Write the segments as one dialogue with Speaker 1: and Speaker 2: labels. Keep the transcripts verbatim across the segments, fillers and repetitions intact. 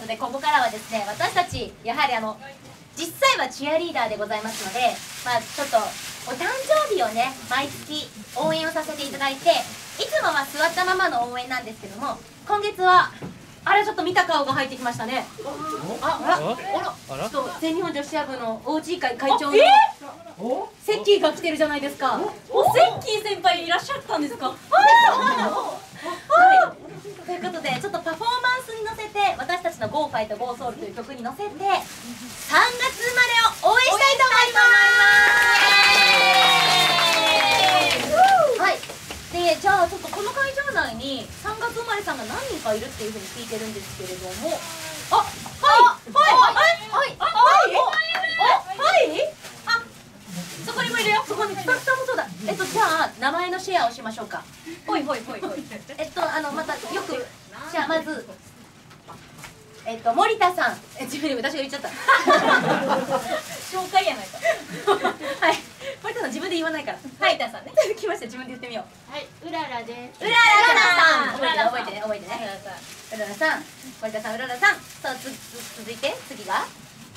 Speaker 1: ことでここからはですね、私たちやはりあの実際はチアリーダーでございますので、まあちょっとお誕生日をね毎月応援をさせていただいて、いつもは座ったままの応援なんですけども、今月はあれちょっと見た顔が入ってきましたね。ああらあら、ちょっと全日本女子ア部の オージー 会会長のセッキーが来てるじゃないですか。
Speaker 2: おセッキー先輩いらっしゃったんですか。
Speaker 1: はい、ということでちょっとパフォーマンスに乗せて、私たちの ゴーファイトゴーソウルという曲に乗せてさんがつ生まれを応援したいと思います。はい、でじゃあちょっとこの会場内にさんがつ生まれさんが何人かいるっていうふうに聞いてるんですけれども、あ、はいはいはいはいはいあ、そこにもいるよ。そこにスタッフさんもそうだ。えっとじゃあ名前のシェアをしましょうか。
Speaker 2: ほいほいほいほい。
Speaker 1: えっとあのまたよく、じゃあまずえっと森田さん、え自分で私が言っちゃった。
Speaker 2: 紹介やないか。
Speaker 1: はい、森田さん自分で言わないから。
Speaker 2: 森田さんね。
Speaker 1: 来ました、自分で言ってみよう。
Speaker 3: はい、うららです。
Speaker 1: うららさん、覚えてね覚えてね覚えてね。うららさん、森田さん、うららさん。さあつつ続いて次が、あ、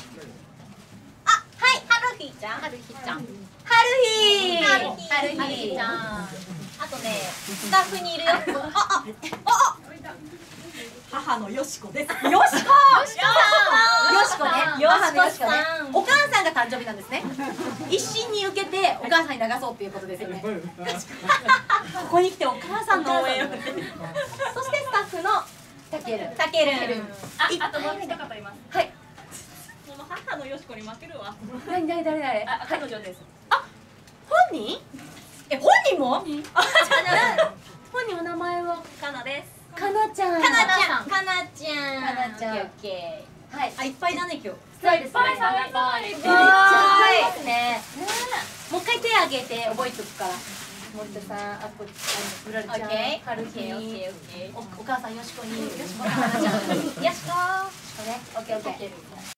Speaker 1: はい、はるひちゃん。
Speaker 3: はるひちゃん。
Speaker 1: はるひ
Speaker 2: はるひ
Speaker 1: はるひ
Speaker 2: ちゃん。あとね、スタッフにいるよ。あああ。母のよしこです。よしこ。よしこさん。
Speaker 1: よしこね。
Speaker 2: よしこ
Speaker 1: 母のよしこね
Speaker 2: さん。
Speaker 1: お母さんが誕生日なんですね。一心に受けてお母さんに流そうっていうことですよね。ここに来てお母さんの応援を。そしてスタッフのたける。
Speaker 2: たける。
Speaker 3: あ、あともう一方います。
Speaker 1: はい。
Speaker 2: その母のよしこに負けるわ。
Speaker 1: 何誰誰誰。
Speaker 2: あ、彼女です。
Speaker 1: 本人？
Speaker 2: え、本人も？
Speaker 1: 本人お名前は
Speaker 2: かなです。
Speaker 1: かなちゃん。
Speaker 2: かなちゃん。かなちゃん。
Speaker 1: かなちゃん
Speaker 2: オッケー。
Speaker 1: はい。
Speaker 2: あ、いっぱいだね今日。
Speaker 1: そうですね。
Speaker 3: いっぱいいっぱい
Speaker 1: めっちゃ可愛いですね。もう一回手挙げて覚えとくから。森田さん、あこ、あの、うららちゃん、
Speaker 2: オッケー
Speaker 1: はるひ
Speaker 2: オッケーオッケーオッケー。
Speaker 1: おお母さんよしこに、よしこのかなちゃん。よしこ。よしこね、オッケーオッケー。